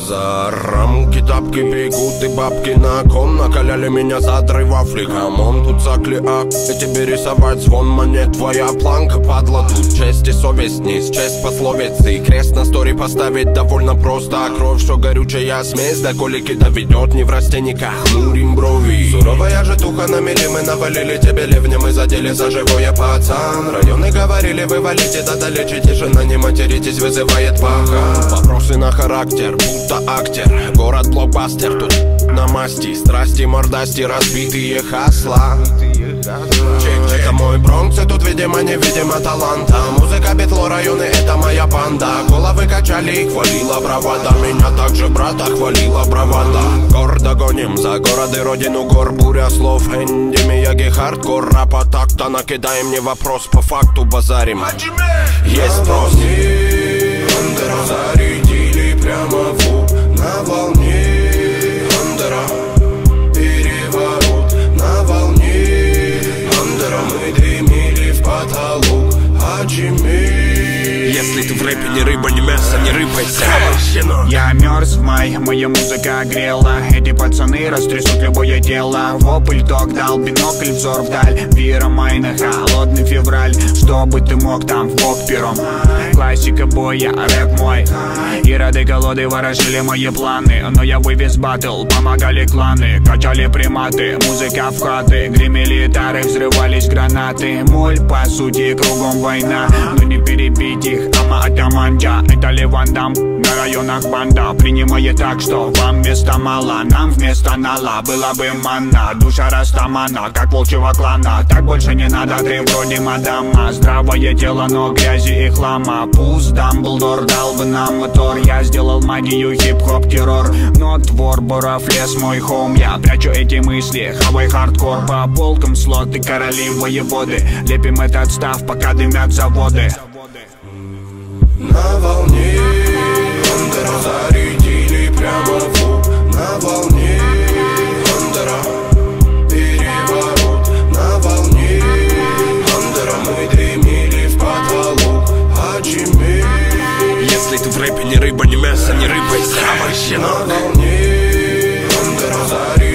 За рамки тапки бегут и бабки на ком. Накаляли меня за отрыв Африкамон. Тут заклеак, и тебе рисовать звон монет. Твоя планка, падла, тут честь и совесть не счесть пословицы. Крест на стори поставить довольно просто. Кровь, что горючая смесь до колики доведет. Не в растенниках, хмурим брови. Суровая житуха на мели, мы навалили тебе ливнем и задели за живое, пацан. Районы говорили, вы валите, да далече тишина, не материтесь, вызывает пахан. Вопросы на характер, будто актер. Город блокбастер, тут на масти. Страсти, мордасти, разбитые хасла. Это мой Бронкс, и тут видимо-невидимо таланта. Музыка, битло, районы, это моя банда. Головы качали и хвалила бравада. Меня также брата хвалила бравада. Гордо гоним за город и родину гор. Буря слов, Энди, Мияги, хардкор. Рапа так-то накидаем, не вопрос, по факту базарим. Есть спрос. Зарядили прямо в лоб на волне. Андера, переворот на волне. Андера, мы дымили в потолок. Если ты в рэпе не рыба, не мясо, не рыпайся. Я мерз в май, моя музыка огрела. Эти пацаны растрясут любое дело. Вопль док дал, бинокль, взор вдаль. Вира майна, холодный февраль. Чтобы ты мог там в бок пером. Классика боя, рэп мой. И рады колоды ворожили мои планы. Но я вывез баттл, помогали кланы. Качали приматы, музыка в хаты. Гремели гитары, взрывались гранаты. Моль, по сути, кругом война. Но не перебить их, ама атаманджа. Это Левандам, на районах банда. Принимает так, что вам места мало. Нам вместо нала была бы манна. Душа растамана, как волчьего клана. Так больше не надо, ты вроде мадама. Здравое тело, но грязи и хлама. Пусть Дамблдор дал бы нам мотор. Я сделал магию, хип-хоп, террор. Но твор, Боров, лес, мой хоум. Я прячу эти мысли, хавай хардкор. По полкам слоты, короли, воеводы. Лепим этот став, пока дымят заводы. На волне Андера, зарядили прямо в лоб на волне. Андера, переворот на волне. Андера, мы дымили в потолок. Если ты в рэпе не рыба, не мясо, не рыпайся. Овощи, на волне Андера, зарядили